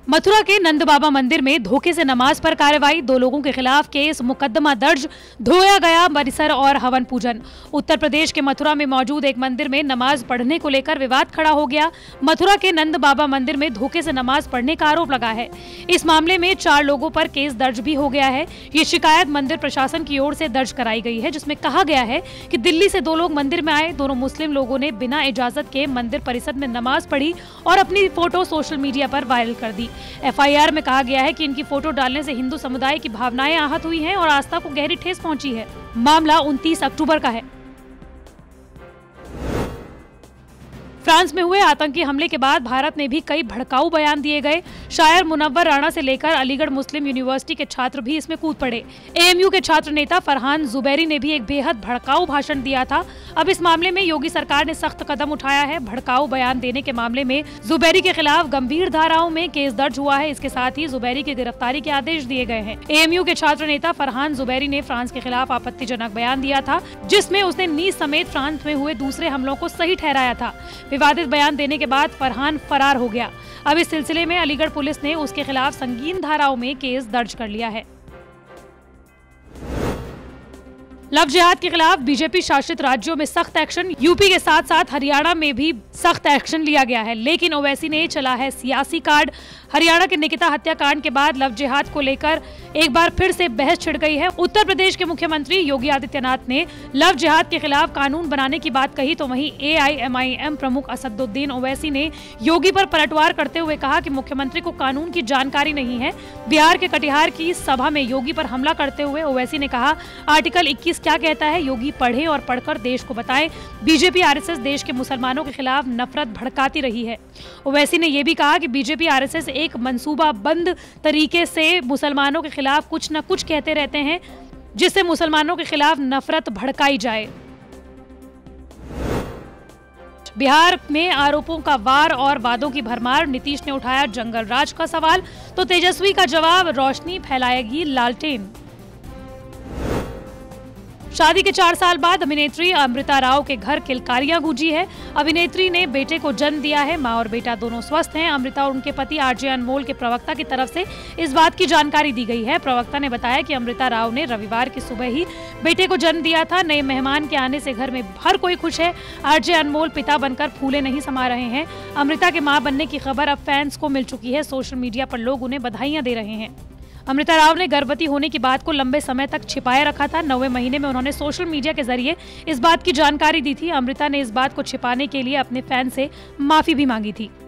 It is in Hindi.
मथुरा के नंद बाबा मंदिर में धोखे से नमाज पर कार्रवाई, 2 लोगों के खिलाफ केस, मुकदमा दर्ज, धोया गया परिसर और हवन पूजन। उत्तर प्रदेश के मथुरा में मौजूद एक मंदिर में नमाज पढ़ने को लेकर विवाद खड़ा हो गया। मथुरा के नंद बाबा मंदिर में धोखे से नमाज पढ़ने का आरोप लगा है। इस मामले में 4 लोगों पर केस दर्ज भी हो गया है। ये शिकायत मंदिर प्रशासन की ओर से दर्ज कराई गई है, जिसमें कहा गया है कि दिल्ली से 2 लोग मंदिर में आए। दोनों मुस्लिम लोगों ने बिना इजाजत के मंदिर परिसर में नमाज पढ़ी और अपनी फोटो सोशल मीडिया पर वायरल कर दी। एफआईआर में कहा गया है कि इनकी फोटो डालने से हिंदू समुदाय की भावनाएं आहत हुई हैं और आस्था को गहरी ठेस पहुंची है। मामला 29 अक्टूबर का है। फ्रांस में हुए आतंकी हमले के बाद भारत में भी कई भड़काऊ बयान दिए गए। शायर मुनव्वर राणा से लेकर अलीगढ़ मुस्लिम यूनिवर्सिटी के छात्र भी इसमें कूद पड़े। एएमयू के छात्र नेता फरहान जुबैरी ने भी एक बेहद भड़काऊ भाषण दिया था। अब इस मामले में योगी सरकार ने सख्त कदम उठाया है। भड़काऊ बयान देने के मामले में जुबैरी के खिलाफ गंभीर धाराओं में केस दर्ज हुआ है। इसके साथ ही जुबैरी की गिरफ्तारी के आदेश दिए गए हैं। एएमयू के छात्र नेता फरहान जुबैरी ने फ्रांस के खिलाफ आपत्तिजनक बयान दिया था, जिसमें उसने नीस समेत फ्रांस में हुए दूसरे हमलों को सही ठहराया था। विवादित बयान देने के बाद फरहान फरार हो गया। अब इस सिलसिले में अलीगढ़ पुलिस ने उसके खिलाफ संगीन धाराओं में केस दर्ज कर लिया है। लव जिहाद के खिलाफ बीजेपी शासित राज्यों में सख्त एक्शन। यूपी के साथ साथ हरियाणा में भी सख्त एक्शन लिया गया है, लेकिन ओवैसी ने चला है सियासी कार्ड। हरियाणा के निकिता हत्याकांड के बाद लव जिहाद को लेकर एक बार फिर से बहस छिड़ गई है। उत्तर प्रदेश के मुख्यमंत्री योगी आदित्यनाथ ने लव जिहाद के खिलाफ कानून बनाने की बात कही, तो वहीं एआईएमआईएम प्रमुख असदुद्दीन ओवैसी ने योगी पर पलटवार करते हुए कहा कि मुख्यमंत्री को कानून की जानकारी नहीं है। बिहार के कटिहार की सभा में योगी पर हमला करते हुए ओवैसी ने कहा, आर्टिकल 21 क्या कहता है, योगी पढ़े और पढ़कर देश को बताएं। बीजेपी आरएसएस देश के मुसलमानों के खिलाफ नफरत भड़काती रही है। ओवैसी ने यह भी कहा कि बीजेपी आरएसएस एक मंसूबाबंद तरीके से मुसलमानों के खिलाफ कुछ न कुछ कहते रहते हैं, जिससे मुसलमानों के खिलाफ नफरत भड़काई जाए। बिहार में आरोपों का वार और वादों की भरमार। नीतीश ने उठाया जंगल राज का सवाल, तो तेजस्वी का जवाब, रोशनी फैलाएगी लालटेन। शादी के 4 साल बाद अभिनेत्री अमृता राव के घर किलकारियां गूंजी है। अभिनेत्री ने बेटे को जन्म दिया है। मां और बेटा दोनों स्वस्थ हैं। अमृता और उनके पति आरजे अनमोल के प्रवक्ता की तरफ से इस बात की जानकारी दी गई है। प्रवक्ता ने बताया कि अमृता राव ने रविवार की सुबह ही बेटे को जन्म दिया था। नए मेहमान के आने से घर में हर कोई खुश है। आरजे अनमोल पिता बनकर फूले नहीं समा रहे हैं। अमृता के मां बनने की खबर अब फैंस को मिल चुकी है। सोशल मीडिया पर लोग उन्हें बधाइयां दे रहे हैं। अमृता राव ने गर्भवती होने की बात को लंबे समय तक छिपाए रखा था। 9वें महीने में उन्होंने सोशल मीडिया के जरिए इस बात की जानकारी दी थी। अमृता ने इस बात को छिपाने के लिए अपने फैन से माफी भी मांगी थी।